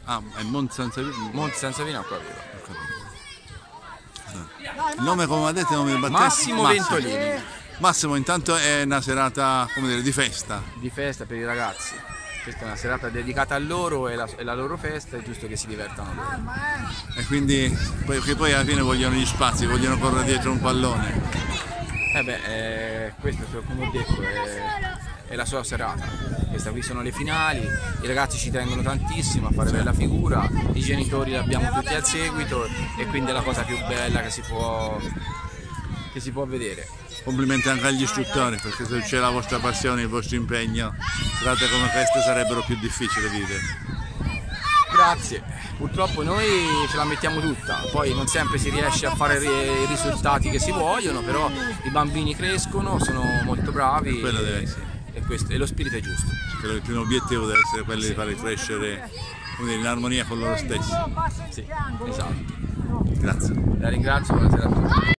Ah, è Monte San Savino? Monte San Savino Acqua Viva. Il nome, come ha detto, il nome del battesimo? Massimo Ventolini. Massimo, intanto è una serata, come dire, di festa. Di festa per i ragazzi. Questa è una serata dedicata a loro, è la loro festa, è giusto che si divertano loro. E quindi, perché poi alla fine vogliono gli spazi, vogliono correre dietro un pallone. Questo, come ho detto, è la sua serata. Questa qui sono le finali, i ragazzi ci tengono tantissimo a fare bella figura, i genitori li abbiamo tutti al seguito e quindi è la cosa più bella che si può vedere. Complimenti anche agli istruttori, perché se c'è la vostra passione, il vostro impegno, serate come queste sarebbero più difficili da vivere. Grazie, purtroppo noi ce la mettiamo tutta, poi non sempre si riesce a fare i risultati che si vogliono, però i bambini crescono, sono molto bravi Quello deve essere. E lo spirito è giusto. Credo che il primo obiettivo deve essere quello di fare crescere, come dire, in armonia con loro stessi. Sì, esatto. Grazie. La ringrazio, buonasera a tutti.